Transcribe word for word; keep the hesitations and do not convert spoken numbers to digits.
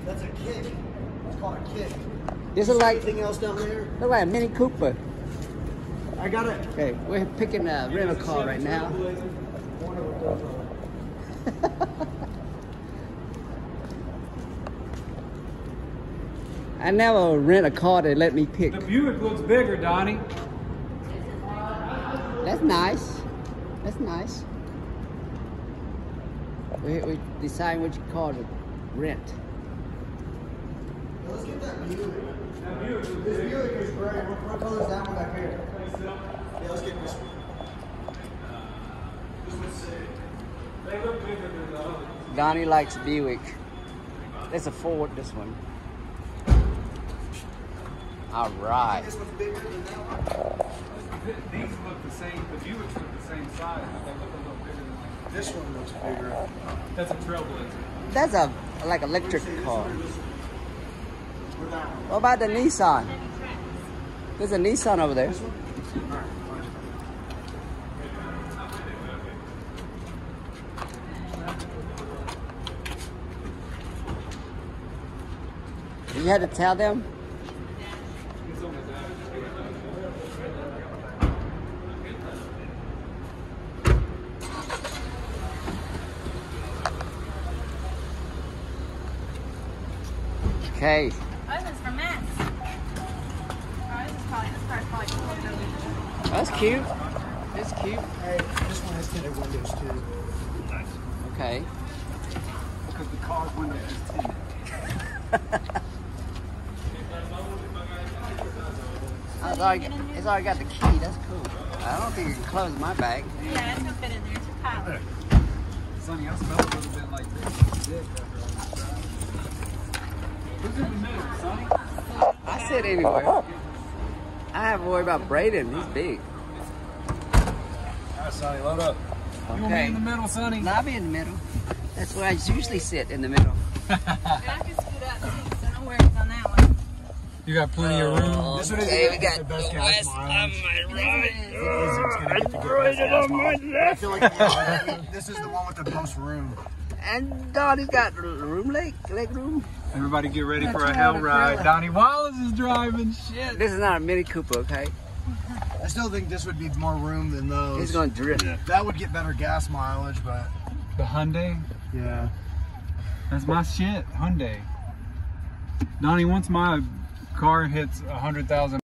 That's a kick. It's called a kick. This is like anything else down there? look like a Mini Cooper. I got it. Okay, we're picking a rental car right now. I never rent a car that let me pick. The Buick looks bigger, Donnie. That's nice. That's nice. We, we decide which car to rent. Let's get that Buick. That Buick. This Buick is great. What, what color is that one back here? Yeah, let's get this one. This one's sick. They look bigger than the others. Donnie likes Buick. That's a Ford, this one. All right. This one's bigger than that one. These look the same. The Buicks look the same size, but they look a little bigger than like. This one looks bigger. That's a Trailblazer. That's a like electric car. What about the Nissan? There's a Nissan over there. You had to tell them? Okay. Oh, this is from Max. Oh, this is probably, this car's probably cool. That's cute. It's cute. Hey, this one has tinted windows too. Nice. Okay. Because the car's window is tinted. It's already, it's already got the key. That's cool. I don't think you can close my bag. Yeah, it's gonna fit in there. It's a pilot. Sonny, I smell a little bit like this. Dick after all this time. Who's in the middle, Sonny? I sit anywhere. I have to worry about Braden. He's big. All right, Sonny, load up. You want me Okay. in the middle, Sonny? No, I'll be in the middle. That's where I usually sit, in the middle. And I can scoot up too, so no worries on that one. You got plenty of room. This one is Okay, we the got best gas West mileage. on my right. It's gonna get the good best gas mileage. I feel like yeah, this is the one with the most room. And Donnie's got room leg, leg room. Everybody get ready That's for a right, hell that's ride. right. Donnie Wallace is driving. Shit. This is not a Mini Cooper, okay? I still think this would be more room than those. He's gonna drift. That would get better gas mileage, but The Hyundai. yeah. That's my shit. Hyundai. Donnie, once my car hits a hundred thousand